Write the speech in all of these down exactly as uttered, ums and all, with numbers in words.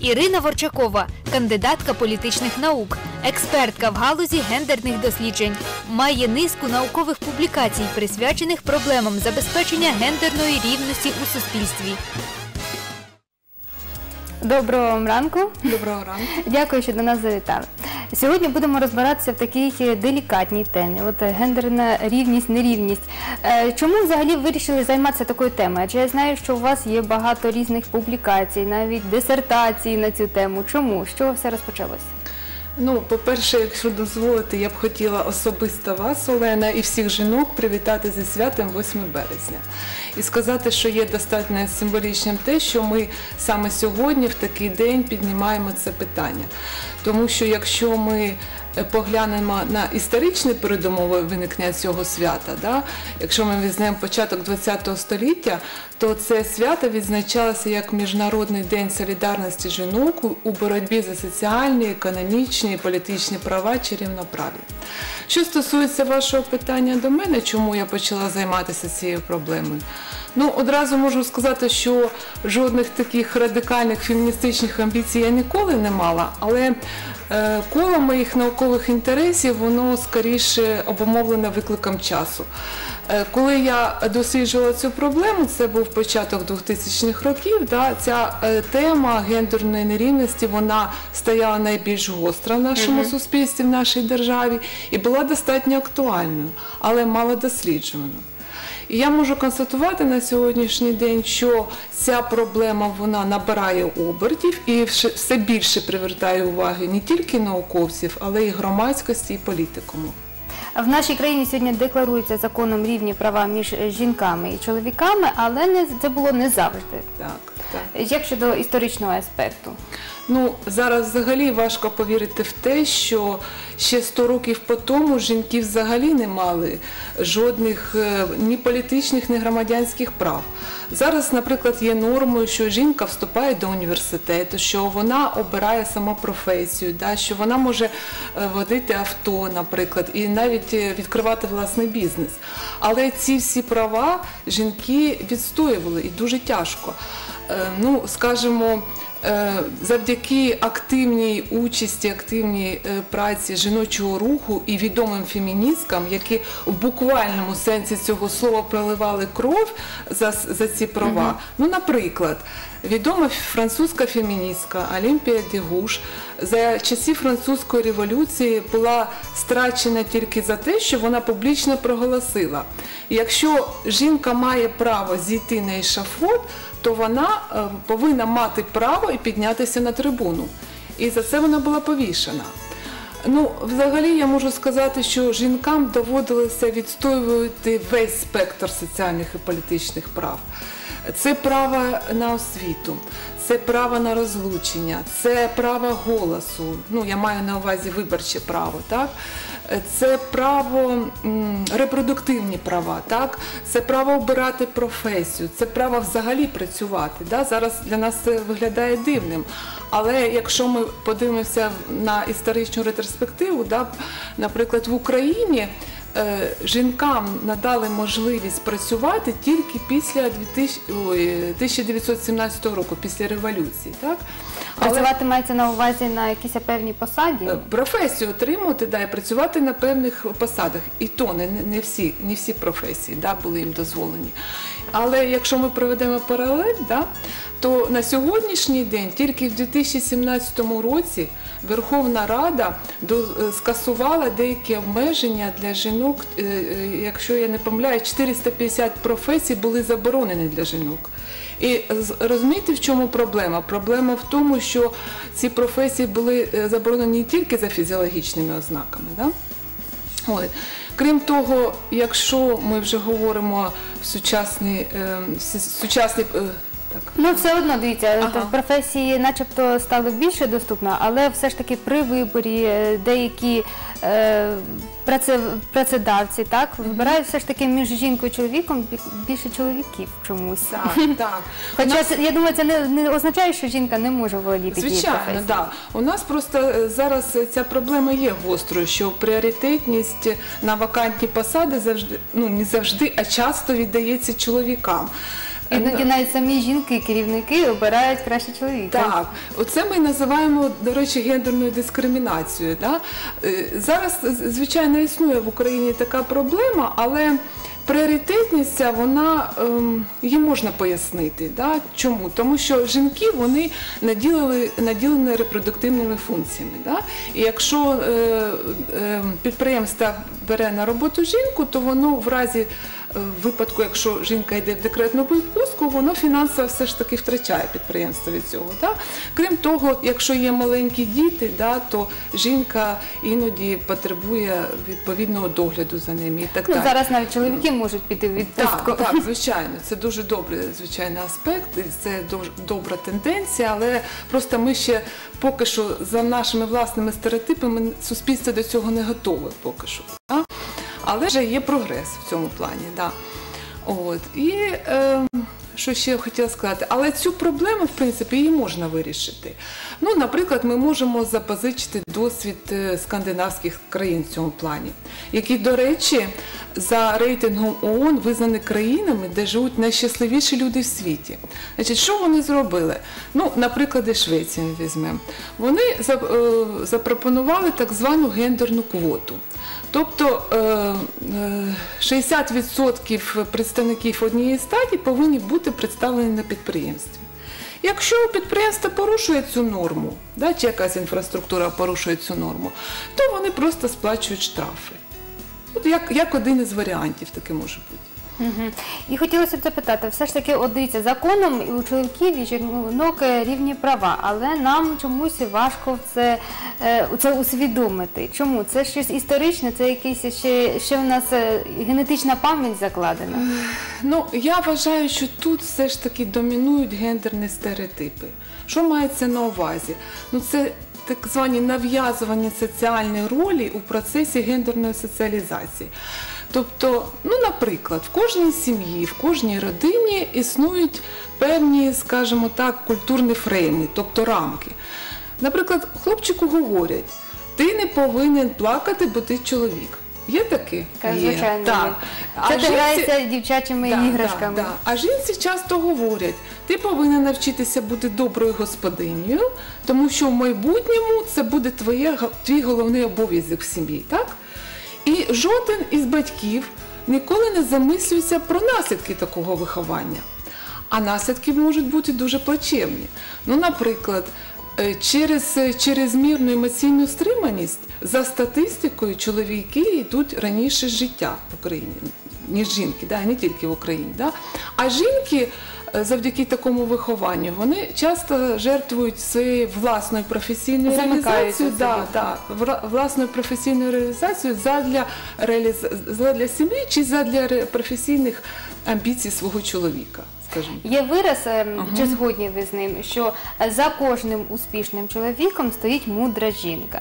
Ірина Ворчакова – кандидатка політичних наук, експертка в галузі гендерних досліджень. Має низку наукових публікацій, присвячених проблемам забезпечення гендерної рівності у суспільстві. Доброго вам ранку. Доброго ранку. Дякую, що до нас завітали. Сьогодні будемо розбиратися в такій делікатній темі. От гендерна рівність, нерівність. Чому взагалі вирішили займатися такою темою? Адже я знаю, що у вас є багато різних публікацій, навіть дисертацій на цю тему. Чому? З чого все розпочалося? Ну, по-перше, якщо дозволите, я б хотіла особисто вас, Олена, і всіх жінок привітати зі святом восьмого березня. І сказати, що є достатньо символічним те, що ми саме сьогодні, в такий день, піднімаємо це питання. Тому що якщо ми поглянемо на історичні передумови виникнення цього свята, да? Якщо ми візьмемо початок ХХ століття, то це свято відзначалося як Міжнародний день солідарності жінок у боротьбі за соціальні, економічні і політичні права чи рівноправ'я. Що стосується вашого питання до мене, чому я почала займатися цією проблемою? Ну, одразу можу сказати, що жодних таких радикальних феміністичних амбіцій я ніколи не мала, але е, коло моїх наукових інтересів, воно скоріше обумовлене викликом часу. Е, коли я досліджувала цю проблему, це був початок двохтисячних років, да, ця е, тема гендерної нерівності, вона стояла найбільш гостра в нашому mm-hmm. суспільстві, в нашій державі, і була достатньо актуальною, але мало досліджуваною. І я можу констатувати на сьогоднішній день, що ця проблема, вона набирає обертів і все більше привертає уваги не тільки науковців, але й громадськості і політикуму. В нашій країні сьогодні декларується законом рівні права між жінками і чоловіками, але не, це було не завжди. Так, так. Як щодо історичного аспекту? Ну, зараз взагалі важко повірити в те, що ще сто років по тому жінки взагалі не мали жодних ні політичних, ні громадянських прав. Зараз, наприклад, є нормою, що жінка вступає до університету, що вона обирає саму професію, да, що вона може водити авто, наприклад, і навіть відкривати власний бізнес. Але ці всі права жінки відстоювали і дуже тяжко. Ну, скажімо, завдяки активній участі, активній праці жіночого руху і відомим феміністкам, які в буквальному сенсі цього слова проливали кров за, за ці права. Mm-hmm. Ну, наприклад, відома французька феміністка Олімпія Дегуш за часів французької революції була страчена тільки за те, що вона публічно проголосила: якщо жінка має право зійти на ешафот, то вона повинна мати право і піднятися на трибуну. І за це вона була повішена. Ну, взагалі я можу сказати, що жінкам доводилося відстоювати весь спектр соціальних і політичних прав. Це право на освіту, це право на розлучення, це право голосу, ну, я маю на увазі виборче право, так? Це право, репродуктивні права, так? Це право обирати професію, це право взагалі працювати. Да? Зараз для нас це виглядає дивним. Але якщо ми подивимося на історичну ретроспективу, да? Наприклад, в Україні жінкам надали можливість працювати тільки після тисяча дев'ятсот сімнадцятого року, після революції. Так? Працювати Але... мається на увазі на якійсь певній посаді? Професію отримувати, да, і працювати на певних посадах. І то не, не, всі, не всі професії, да, були їм дозволені. Але якщо ми проведемо паралель, да, то на сьогоднішній день тільки в дві тисячі сімнадцятому році Верховна Рада скасувала деякі обмеження для жінок, якщо я не помиляю, чотириста п'ятдесят професій були заборонені для жінок. І розумієте, в чому проблема? Проблема в тому, що ці професії були заборонені не тільки за фізіологічними ознаками. Да? Ой. Крім того, якщо ми вже говоримо в сучасні, е, сучасні е, так. Ну, все одно, дивіться, ага. професії начебто стали більше доступно, але все ж таки при виборі деякі е, праце, працедавці, так, вибирають все ж таки між жінкою і чоловіком більше чоловіків чомусь. Так, так. Хоча, нас... я думаю, це не, не означає, що жінка не може володіти тією професією. Звичайно, так. У нас просто зараз ця проблема є гострою, що пріоритетність на вакантні посади завжди, ну не завжди, а часто віддається чоловікам. Іноді навіть самі жінки, керівники обирають краще чоловіка. Так, оце ми називаємо, до речі, гендерною дискримінацією. Да? Е, Зараз, звичайно, існує в Україні така проблема, але пріоритетність ця, вона, ем, її можна пояснити. Да? Чому? Тому що жінки, вони наділили, наділені репродуктивними функціями. Да? І якщо е, е, підприємство бере на роботу жінку, то воно в разі в випадку, якщо жінка йде в декретну відпустку, воно фінансово все ж таки втрачає підприємство від цього. Да? Крім того, якщо є маленькі діти, да, то жінка іноді потребує відповідного догляду за ними і так Ну, далі. зараз навіть чоловіки можуть піти в відпустку. Так, так, звичайно, це дуже добрий звичайно аспект, і це дуже добра тенденція, але просто ми ще поки що за нашими власними стереотипами суспільство до цього не готове поки що. Да? Але вже є прогрес в цьому плані. Да. От. І е, що ще я хотіла сказати, але цю проблему, в принципі, її можна вирішити. Ну, наприклад, ми можемо запозичити досвід скандинавських країн в цьому плані, які, до речі, за рейтингом ООН визнані країнами, де живуть найщасливіші люди в світі. Значить, що вони зробили? Ну, наприклад, Швецію ми візьмемо. Вони запропонували так звану гендерну квоту. Тобто шістдесят відсотків представників однієї статі повинні бути представлені на підприємстві. Якщо підприємство порушує цю норму, да, чи якась інфраструктура порушує цю норму, то вони просто сплачують штрафи. От як, як один із варіантів таке може бути. Угу. І хотілося б запитати, все ж таки, от дивіться, законом і у чоловіків, і жінок рівні права, але нам чомусь важко це, це усвідомити. Чому? Це щось історичне, це якийсь ще, ще в нас генетична пам'ять закладена? Ну, я вважаю, що тут все ж таки домінують гендерні стереотипи. Що мається на увазі? Ну, це так звані нав'язувані соціальні ролі у процесі гендерної соціалізації. Тобто, ну, наприклад, в кожній сім'ї, в кожній родині існують певні, скажімо так, культурні фрейми, тобто рамки. Наприклад, хлопчику говорять, ти не повинен плакати, бо ти чоловік. Є таке? Є. Звичайно. Так. Це А ти жінці... граєшся дівчачими да, іграшками. Да, да. А жінці часто говорять, ти повинна навчитися бути доброю господинею, тому що в майбутньому це буде твоє, твій головний обов'язок в сім'ї, так? І жоден із батьків ніколи не замислюється про наслідки такого виховання. А наслідки можуть бути дуже плачевні. Ну, наприклад, через чрезмірну емоційну стриманість, за статистикою, чоловіки йдуть раніше з життя в Україні, ніж жінки, да, не тільки в Україні. Да. А жінки завдяки такому вихованню, вони часто жертвують своєю власною професійною реалізацією, да, да, власною професійною реалізацією задля, реаліз... задля сім'ї чи задля професійних амбіцій свого чоловіка. Скажімо. Є вираз, uh-huh. чи згодні ви з ним, що за кожним успішним чоловіком стоїть мудра жінка?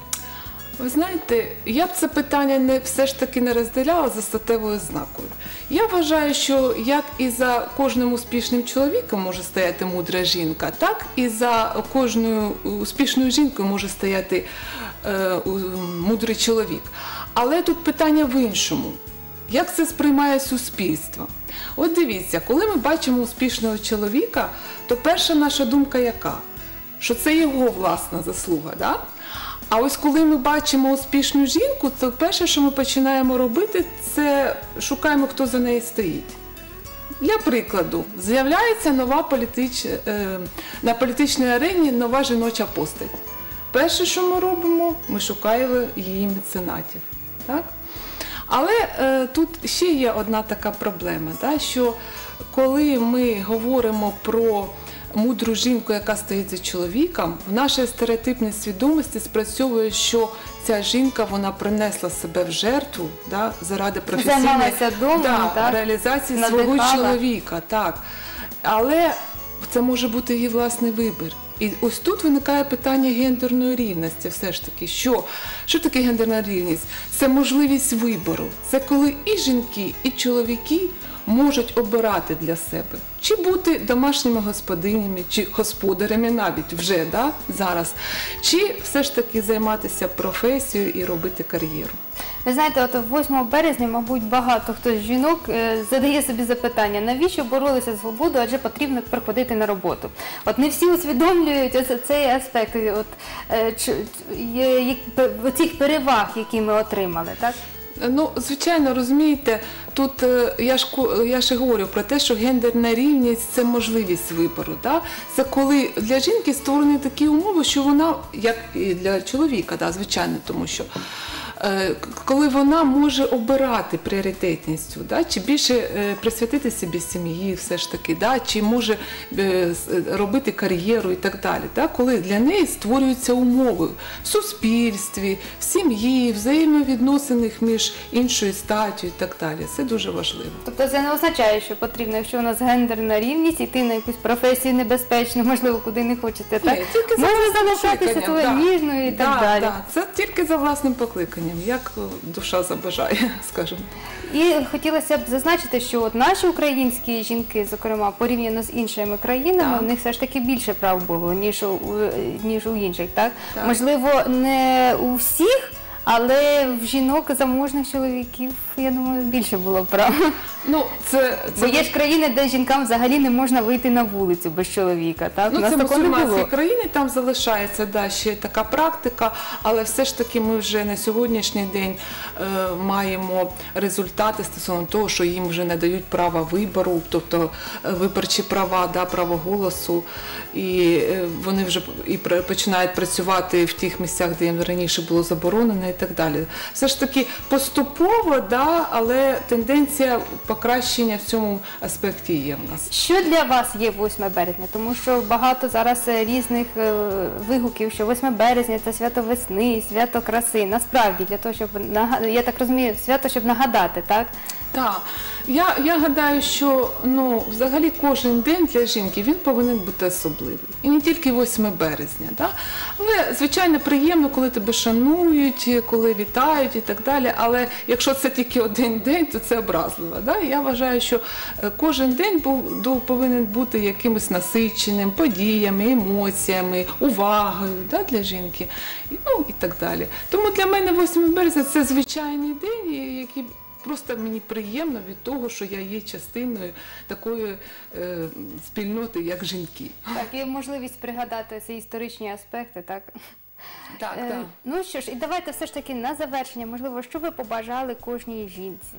Ви знаєте, я б це питання не, все ж таки не розділяла за статевою знакою. Я вважаю, що як і за кожним успішним чоловіком може стояти мудра жінка, так і за кожною успішною жінкою може стояти е, мудрий чоловік. Але тут питання в іншому. Як це сприймає суспільство? От дивіться, коли ми бачимо успішного чоловіка, то перша наша думка яка? Що це його власна заслуга, да? А ось коли ми бачимо успішну жінку, то перше, що ми починаємо робити, це шукаємо, хто за нею стоїть. Для прикладу, з'являється нова політич... на політичній арені нова жіноча постать. Перше, що ми робимо, ми шукаємо її меценатів. Так? Але е, тут ще є одна така проблема, да, що коли ми говоримо про мудру жінку, яка стоїть за чоловіком, в нашій стереотипній свідомості спрацьовує, що ця жінка, вона принесла себе в жертву, да, заради професійної домом, да, так? реалізації Надихала. свого чоловіка. Так. Але це може бути її власний вибір. І ось тут виникає питання гендерної рівності все ж таки. Що? Що таке гендерна рівність? Це можливість вибору. Це коли і жінки, і чоловіки можуть обирати для себе, чи бути домашніми господинями, чи господарями навіть вже да, зараз, чи все ж таки займатися професією і робити кар'єру. Ви знаєте, от восьмого березня, мабуть, багато хто з жінок е, задає собі запитання, навіщо боролися за свободу, адже потрібно приходити на роботу. От не всі усвідомлюють ось цей аспект, от, е, ч, є, є, цих переваг, які ми отримали, так? Ну, звичайно, розумієте, тут е, я ж, ко- я ж і говорю про те, що гендерна рівність – це можливість вибору. Да? Це коли для жінки створені такі умови, що вона, як і для чоловіка, да, звичайно, тому що е, коли вона може обирати пріоритетністю, да? Чи більше е, присвятити собі сім'ї все ж таки, да? Чи може е, с- робити кар'єру і так далі. Да? Коли для неї створюються умови в суспільстві, в сім'ї, взаємовідносинах між іншою статтю і так далі. Це дуже важливо. Тобто це не означає, що потрібно, якщо у нас гендерна рівність, йти на якусь професію небезпечну, можливо, куди не хочете, так? Ні, тільки за Можна власним залишатися покликанням, своєю да. ніжною і так Да, далі. да. Це тільки за власним покликанням, як е, душа забажає, скажімо. І хотілося б зазначити, що от наші українські жінки, зокрема, порівняно з іншими країнами, Так. у них все ж таки більше прав було, ніж у, ніж у інших, так? Так. Можливо, не у всіх, але в жінок заможних чоловіків, я думаю, більше було прав. Ну, це, Бо це, є ж країни, де жінкам взагалі не можна вийти на вулицю без чоловіка, так? У ну, нас це такого не мусульманські було. країни, там залишається да, ще така практика, але все ж таки ми вже на сьогоднішній день е, маємо результати стосовно того, що їм вже не дають права вибору, тобто е, виборчі права, да, право голосу, і е, вони вже і пр- починають працювати в тих місцях, де їм раніше було заборонено і так далі. Все ж таки поступово, да, але тенденція покращення в цьому аспекті є в нас. Що для вас є восьме березня? Тому що багато зараз е, різних е, вигуків, що восьме березня – це свято весни, свято краси. Насправді, для того, щоб, нага- я так розумію, свято, щоб нагадати, так? Так, я, я гадаю, що ну, взагалі кожен день для жінки він повинен бути особливий. І не тільки восьме березня. Да? Але, звичайно, приємно, коли тебе шанують, коли вітають і так далі. Але якщо це тільки один день, то це образливо. Да? Я вважаю, що е, кожен день був, до- повинен бути якимось насиченим подіями, емоціями, увагою, да, для жінки. І, ну, і так далі. Тому для мене восьме березня – це звичайний день, який просто мені приємно від того, що я є частиною такої е, спільноти, як жінки. Так, і можливість пригадати ці історичні аспекти, так? Так, Е, так. Ну що ж, і давайте все ж таки на завершення, можливо, що ви побажали кожній жінці?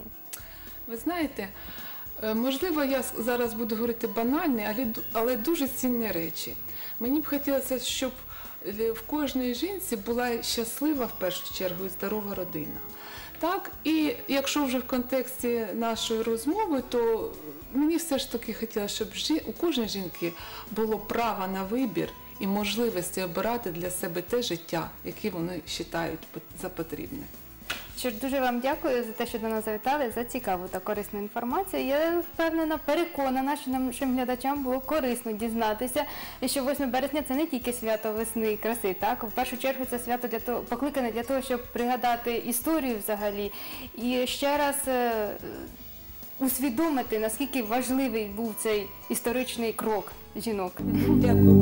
Ви знаєте, е, можливо, я с- зараз буду говорити банальні, але, ду- але дуже цінні речі. Мені б хотілося, щоб е, в кожній жінці була щаслива, в першу чергу, і здорова родина. Так, і якщо вже в контексті нашої розмови, то мені все ж таки хотілося, щоб жі- у кожної жінки було право на вибір і можливості обирати для себе те життя, яке вони вважають за потрібне. Що ж, дуже вам дякую за те, що до нас завітали, за цікаву та корисну інформацію. Я впевнена, переконана, що нашим глядачам було корисно дізнатися, що восьме березня – це не тільки свято весни і краси, так? В першу чергу це свято для того, покликане для того, щоб пригадати історію взагалі. І ще раз е, усвідомити, наскільки важливий був цей історичний крок жінок. Дякую.